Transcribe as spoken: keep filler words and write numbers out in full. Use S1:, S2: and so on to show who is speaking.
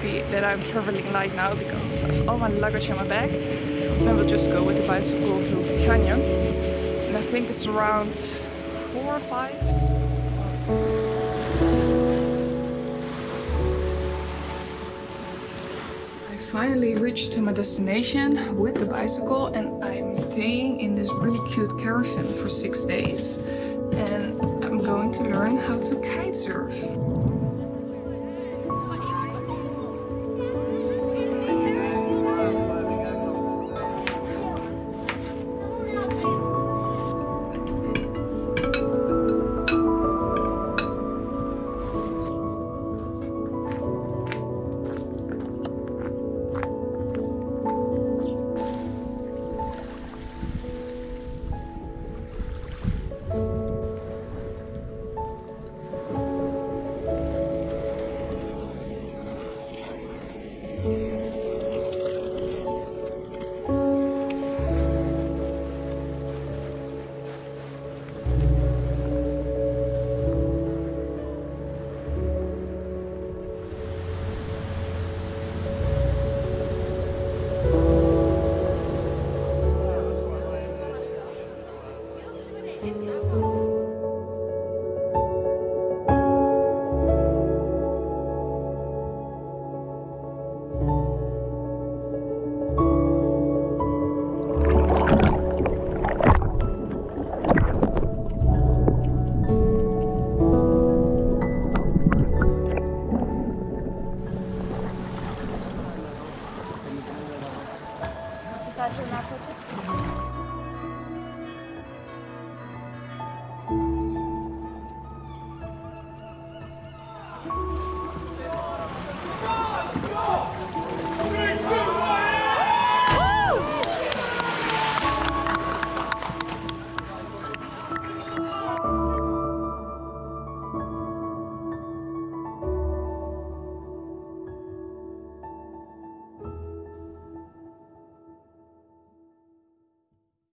S1: happy that I'm traveling light now because I have all my luggage on my back. Then we'll just go with the bicycle to Viganj, and I think it's around four or five. I finally reached to my destination with the bicycle, and I'm staying in this really cute caravan for six days. And I'm going to learn how to kite surf.
S2: Thank you.